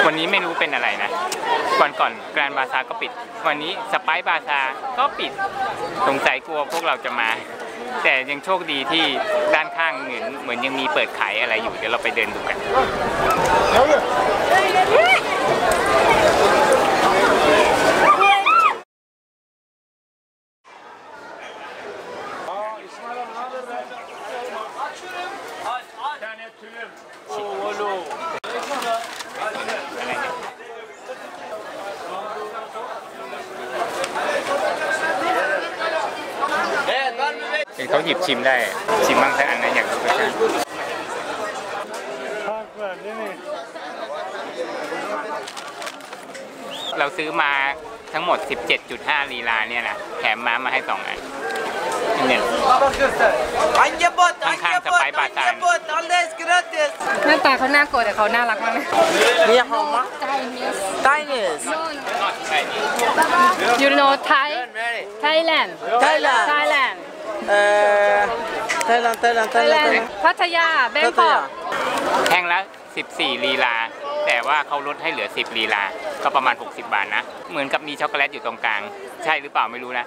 วันนี้ไม่รู้เป็นอะไรนะก่อนแกรนด์บาซาก็ปิดวันนี้สไปซ์บาซาก็ปิดสงสัยกลัวพวกเราจะมาแต่ยังโชคดีที่ด้านข้างเหมือนยังมีเปิดขายอะไรอยู่เดี๋ยวเราไปเดินดูกันเขาหยิบชิมได้ชิมบ้างสักอันนะอยากรู้กันเราซื้อมาทั้งหมด 17.5 ลีลาเนี่ยนะแถมม้ามาให้2 อันเนี่ยข้างๆสไปซ์บาซาหน้าตาเขาน่ากลัวแต่เขาน่ารักมากนะนี่หอมมากไทยนิส You know Thai Thailand Thailand พัทยาแบงกอกแท่งละ14 ลีลาแต่ว่าเขาลดให้เหลือ10 ลีลาก็ประมาณ60 บาทนะเหมือนกับมีช็อกโกแลตอยู่ตรงกลางใช่หรือเปล่าไม่รู้นะ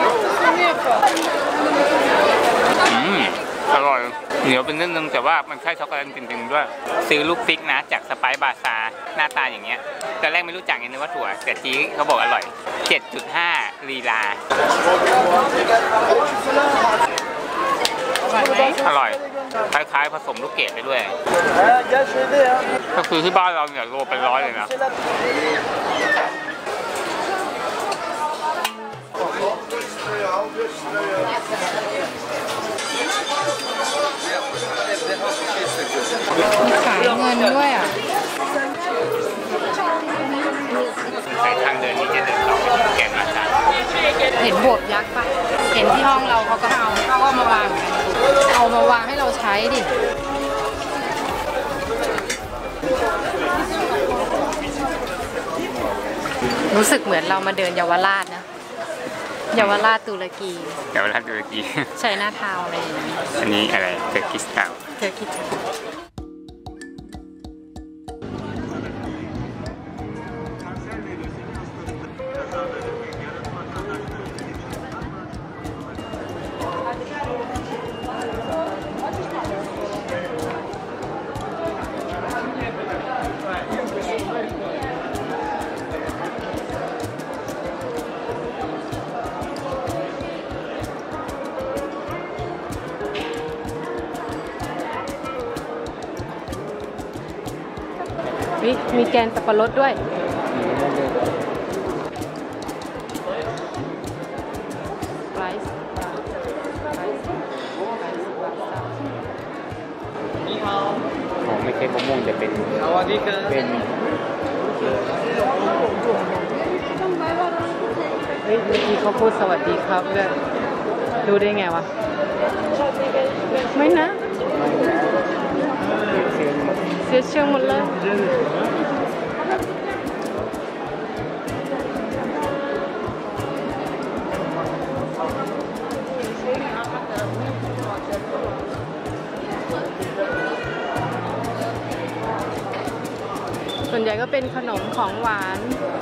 อร่อยเหนียวเป็นนิดนึงแต่ว่ามันใช่ช็อกโกแลตจริงๆด้วยซื้อลูกฟิกนะจากสไปซ์บาซาหน้าตาอย่างเงี้ยตอนแรกไม่รู้จักนึกว่าถั่วแต่จีเขาบอกอร่อย 7.5 ลีลาอร่อยคล้ายๆผสมลูกเกดไปด้วยก็คือที่บ้านเราเนี่ยโลเป็น100เลยนะขายเงินด้วยอ่ะสายทางเดินนี้จะเดินต่อไปถึงแกนบาซาเห็นบวบยักษ์ปะเห็นที่ห้องเราเขาก็เอามาวางให้เราใช้ดิรู้สึกเหมือนเรามาเดินเยาวราชนะเยาวราชตุรกีใช่หน้าทาวอะไรอย่างนี้อันนี้อะไรเทอร์กิสทาวมีแกนสับปะรดด้วยไม่ใช่มะม่วงจะเป็นเมื่อกี้เขาพูดสวัสดีครับเลยดูได้ไงวะไม่นะเสียเชื่อหมดเลยส่วนใหญ่ก็เป็นขนมของหวาน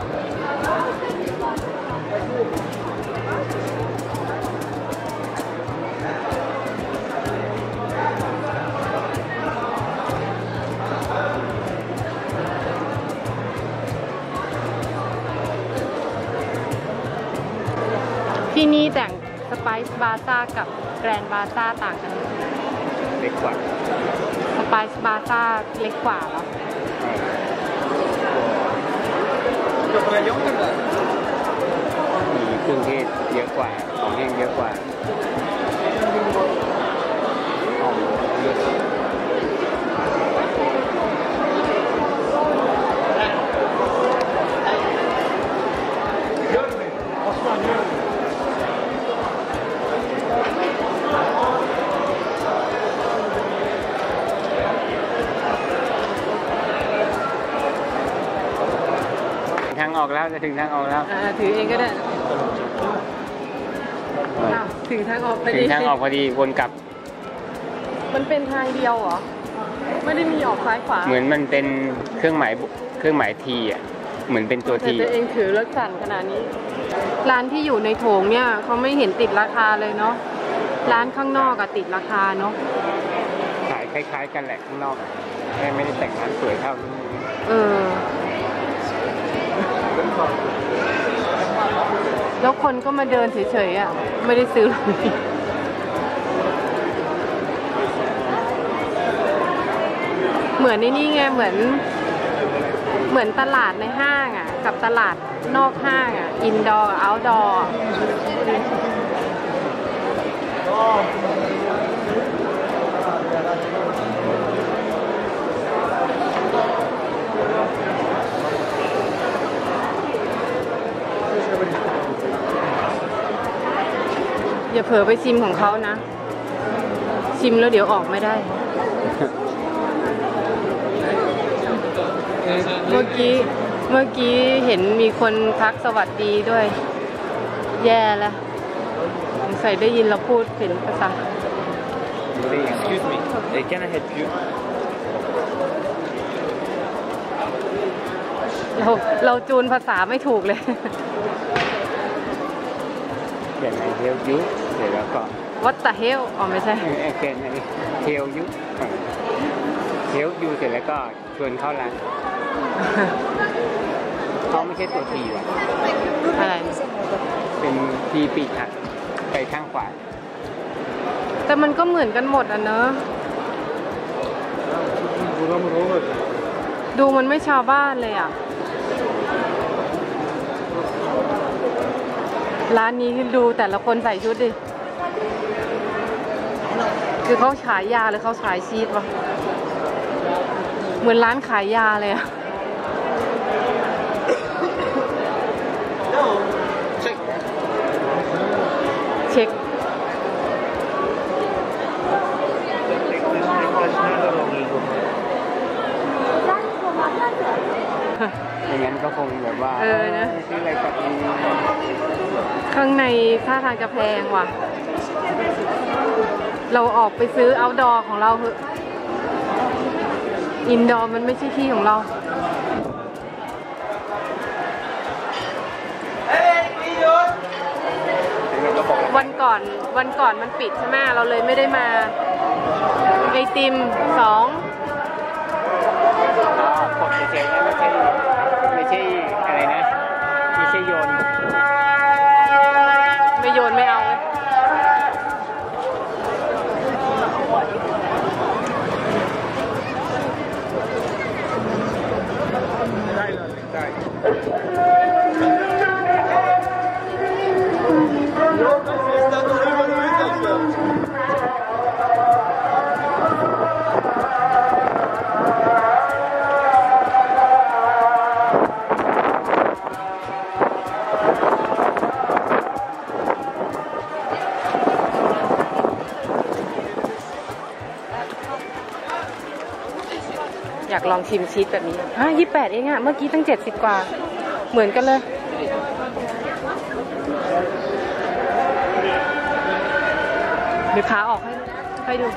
ที่นี่แต่งสไปซ์บาซ่ากับแกรนด์บาซ่าต่างกันเล็กกว่าสไปซ์บาซ่าเล็กกว่าเหรอมีเครื่องเทศเยอะกว่าของแห้งเยอะกว่าทางออกแล้วจะถึงทางออกแล้วถือเองก็ได้ถึงทางออกพอดีวนกลับมันเป็นทางเดียวเหรอไม่ได้มีออกซ้ายขวาเหมือนมันเป็นเครื่องหมายทีอ่ะเหมือนเป็นตัวทีแต่ตัวเองถือรถสั่นขนาดนี้ร้านที่อยู่ในโถงเนี่ยเขาไม่เห็นติดราคาเลยเนาะร้านข้างนอกอะติดราคาเนาะขายคล้ายๆกันแหละข้างนอกไม่ได้แต่งร้านสวยเท่านี้แล้วคนก็มาเดินเฉยๆอ่ะไม่ได้ซื้อเลยเหมือนนี่ไงเหมือนตลาดในห้างอ่ะกับตลาดนอกห้างอ่ะอินดอร์กับเอาท์ดอร์อย่าเผลอไปชิมของเขานะชิมแล้วเดี๋ยวออกไม่ได้ เมื่อกี้เห็นมีคนทักสวัสดีด้วยแย่แล้วสงสัยได้ยินเราพูดเป็นภาษา Excuse me, can I help you? เราจูนภาษาไม่ถูกเลยเดี๋ยวไง help you เดี๋ยวแล้วก็ What the hell อ๋อไม่ใช่เกนhelp you help you เสร็จแล้วก็ชวนเข้าร้านเขาไม่ใช่ตัวทีว่ะอะไรเป็นทีปีกหักไปข้างขวาแต่มันก็เหมือนกันหมดอ่ะเนอะดูมันไม่ชาวบ้านเลยอ่ะร้านนี้ดูแต่ละคนใส่ชุดดิคือเขาขายยาหรือเขาขายชีสวะเหมือนร้านขายยาเลยอ่ะเช็คอย่างนั้นก็คงแบบว่านะซื้ออะไรกับข้างในท่าทางจะแพงว่ะเราออกไปซื้อเอาท์ดอร์ของเราเถอะอินดอร์มันไม่ใช่ที่ของเราวันก่อนมันปิดใช่ไหมเราเลยไม่ได้มาไอติม2 กดเฉยๆไม่ใช่อะไรนะไม่ใช่โยนไม่เอาอยากลองชิมชีสแบบนี้28เองอะเมื่อกี้ตั้ง70กว่าเหมือนกันเลยเดี๋ยวขาออกให้ดู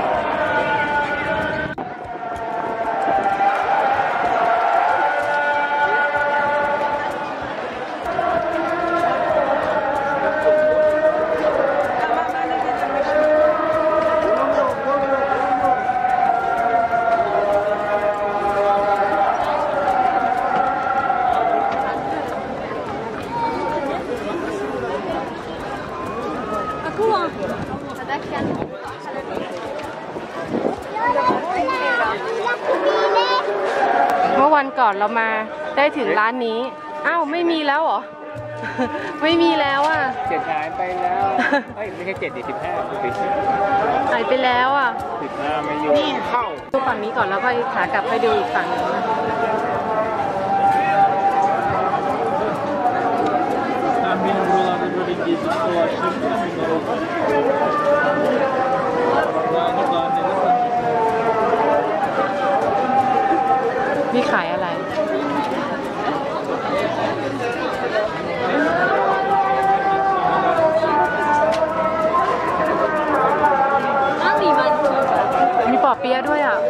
เมื่อวันก่อนเรามาได้ถึงร้านนี้อ้าวไม่มีแล้วเหรอ ไม่มีแล้วอ่ะ 7หายไปแล้วไม่ใช่7 15 หายไปแล้วอ่ะ 15ไม่อยู่นี่เข้าดูฝั่งนี้ก่อนแล้วก็ขากลับไปดูอีกฝั่งนึงนะนี่ขายอะไร มีปอเปี๊ยะด้วยอ่ะอ่ะ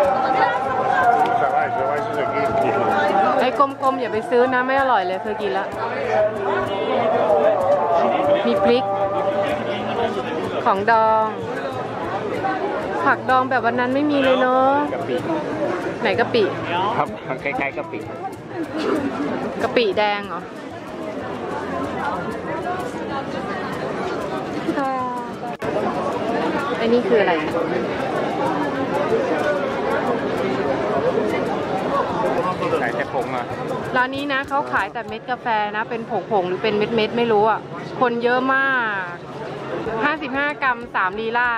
ไอ้กลมๆอย่าไปซื้อนะไม่อร่อยเลยเคยกินแล้ว มีพริก ของดอง ผักดองแบบวันนั้นไม่มีเลยเนาะกะปิไหนกะปิครับคล้ายๆกะปิกะปิแดงเหรอ ไอ้นี่คืออะไรขายแต่ผงอ่ะร้านนี้นะเขาขายแต่เม็ดกาแฟนะ เป็นผงๆหรือเป็นเม็ดๆไม่รู้อ่ะ คนเยอะมาก 55 กรัม 3 ลีลา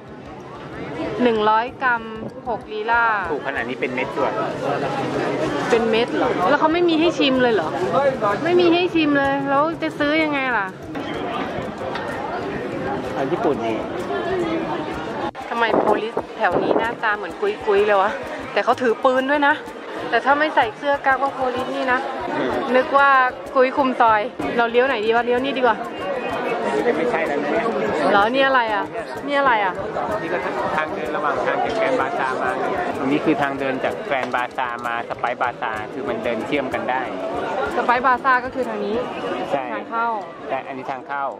100 กรัม 6 ลีลาถูกขนาดนี้เป็นเม็ดด้วยเป็นเม็ดเหรอ แล้วเขาไม่มีให้ชิมเลยเหรอ ไม่มีให้ชิมเลย แล้วจะซื้อยังไงล่ะอันญี่ปุ่นนี่ทำไมโพลิสแถวนี้หน้าตาเหมือนกุยๆเลยวะ แต่เขาถือปืนด้วยนะ แต่ถ้าไม่ใส่เสื้อกากว่าโพลิสนี่นะ นึกว่ากุยคุมซอย เราเลี้ยวไหนดีวะ เลี้ยวนี่ดีกว่าไม่ใช่แล้วเนี่ยเหรอ นี่อะไรอ่ะ นี่อะไรอ่ะนี่ก็ทางเดินระหว่างทางจากแกรนด์บาซาร์มาตรงนี้คือทางเดินจากแกรนด์บาซาร์มาสไปซ์บาซาร์คือมันเดินเชื่อมกันได้สไปซ์บาซ่าก็คือทางนี้ใช่ทางเข้าแต่อันนี้ทางเข้า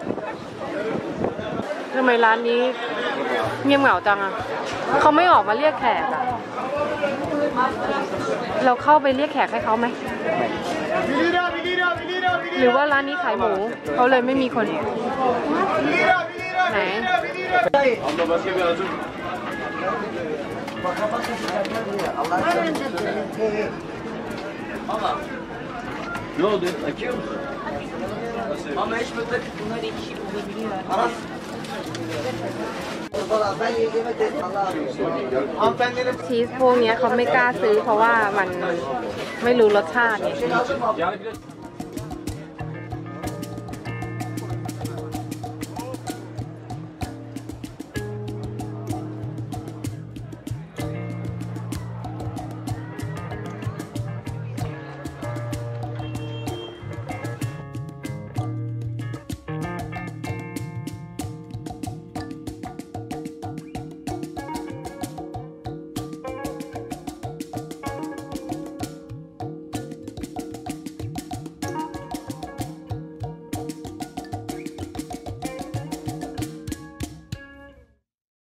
ทำไมร้านนี้เงียบเหงาจังอ่ะ เขาไม่ออกมาเรียกแขกอ่ะ เราเข้าไปเรียกแขกให้เขาไหม หรือว่าร้านนี้ขายหมู เขาเลยไม่มีคน ไหน Ne oldu? Açıyor musun? Ama hiç mutlu. Aras. Hanımefendinin ชีสพวกเนี้ยเขาไม่กล้าซื้อเพราะว่ามันไม่รู้รสชาติไง